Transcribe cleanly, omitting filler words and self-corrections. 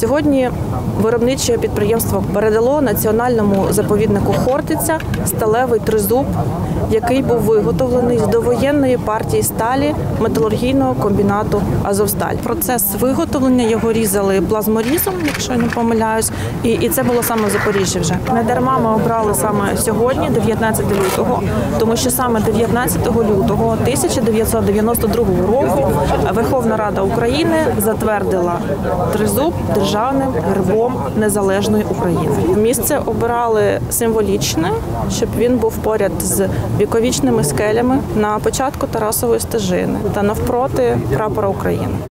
Сьогодні виробниче підприємство передало національному заповіднику Хортиця сталевий тризуб, який був виготовлений з довоєнної партії сталі металургійного комбінату «Азовсталь». Процес виготовлення його різали плазморізом, якщо я не помиляюсь, і це було саме в Запоріжжі вже. Не дарма ми обрали саме сьогодні, 19 лютого, тому що саме 19 лютого 1992 року Верховна Рада України затвердила тризуб державним гербом незалежної України. Місце обирали символічне, щоб він був поряд з віковічними скелями на початку Тарасової стежини та навпроти прапора України.